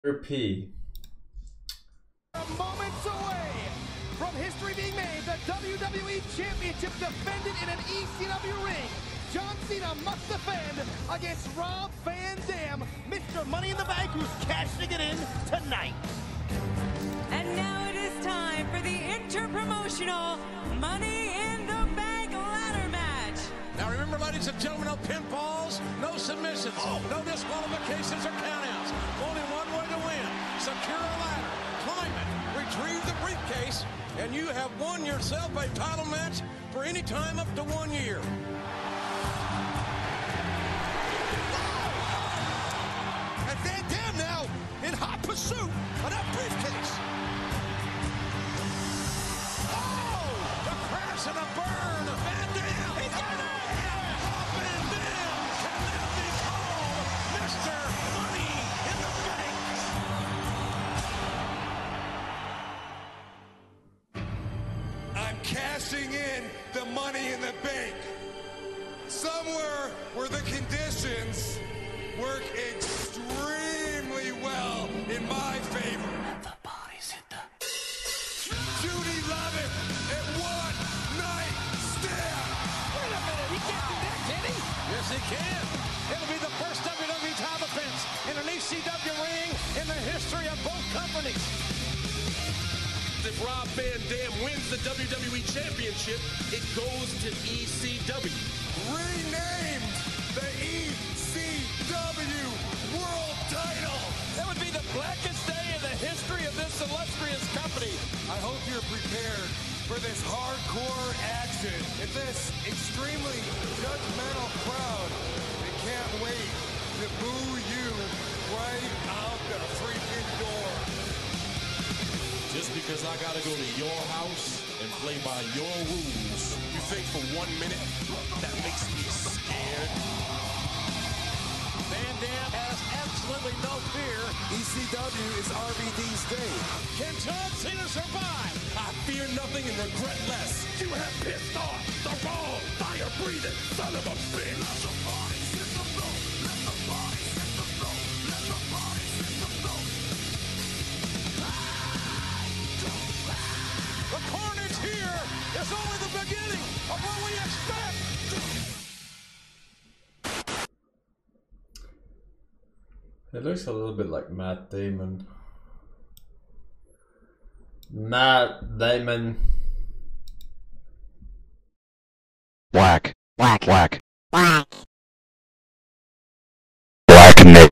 P. Moments away from history being made, the WWE Championship defended in an ECW ring. John Cena must defend against Rob Van Dam, Mr. Money in the Bank, who's cashing it in tonight. And now it is time for the interpromotional Money in the Bank ladder match. Now remember, ladies and gentlemen, no pinfalls, no submissions, no disqualifications or countouts. Only one way to win. Secure a ladder, climb it, retrieve the briefcase, and you have won yourself a title match for any time up to 1 year. And Van Dam now in hot pursuit of that briefcase. Oh! The crash and the burn! Van Dam! He got it! Van Dam can now be called Mr. Money in the Bank! I'm cashing in the Money in the Bank. Somewhere where the conditions work extremely well in my favor. The bodies hit the... Judy Lovett at one night stand. Wait a minute, he can't do that, can he? Yes, he can. It'll be the first WWE title defense in an ECW ring in the history of both companies. If Rob Van Dam wins the WWE Championship, it goes to ECW. Renamed the ECW World Title. That would be the blackest day in the history of this illustrious company. I hope you're prepared for this hardcore action. If this extremely judgmental crowd, they can't wait to boo you right out the freaking door. Just because I gotta go to your house and play by your rules, you think for 1 minute that makes me scared? Van Dam has absolutely no fear. ECW is RVD's day. Can John Cena survive? I fear nothing and regret less. You have pissed off the wrong fire-breathing son of a bitch. The carnage here is only the beginning of what we expect. It looks a little bit like Matt Damon. Matt Damon. Black.